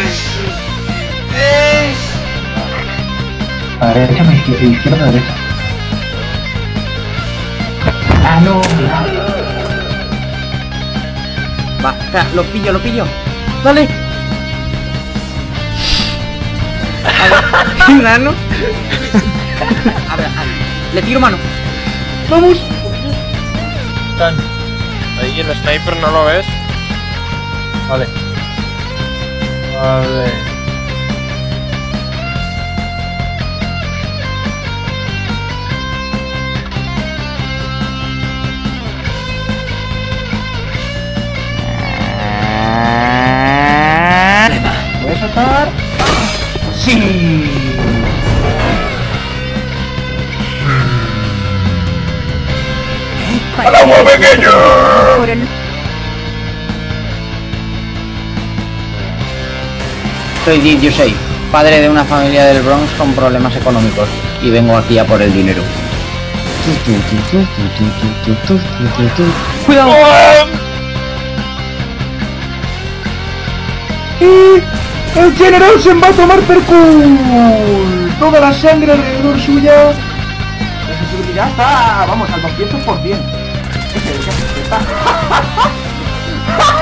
A la derecha, izquierda, derecha. Ah, no. Va, espera, lo pillo. Dale. A ver, nano. A ver, le tiro mano. Vamos. Ahí el sniper no lo ves. Vale. Voy a saltar. ¡Sí! ¡Al agua pequeño! Soy Did Yusei, padre de una familia del Bronx con problemas económicos y vengo aquí a por el dinero. ¡Cuidado! ¡Y el general se va a tomar percul! Toda la sangre alrededor suya. Ya está, vamos, al 200%. ¿Qué se está?